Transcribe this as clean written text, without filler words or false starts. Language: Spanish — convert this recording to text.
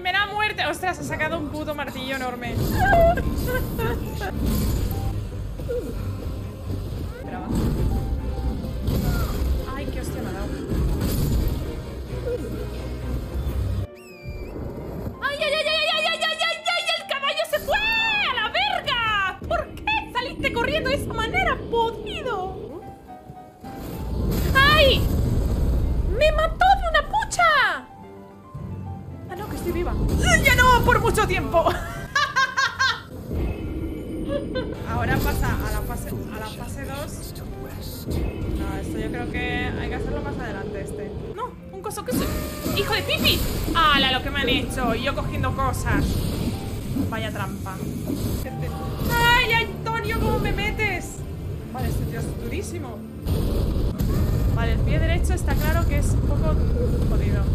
Primera muerte. Ostras, ha sacado un puto martillo enorme. Esperaba. Ay, qué hostia me ha dado. ¡Ay, ay, ay, ay, ay, ay, ay, ay, ay! ¡El caballo se fue! ¡A la verga! ¿Por qué saliste corriendo de esa manera, podido? ¡Ay! ¡Me mató de una pucha! Ah, no, que estoy viva. ¡Ya no! ¡Por mucho tiempo! Ahora pasa a la fase 2. No, esto yo creo que hay que hacerlo más adelante este. No, un coso que soy. ¡Hijo de pipi! ¡Hala lo que me han hecho! Y yo cogiendo cosas. Vaya trampa. ¡Ay, Antonio, cómo me metes! Vale, este tío es durísimo. Vale, el pie derecho está claro que es un poco jodido.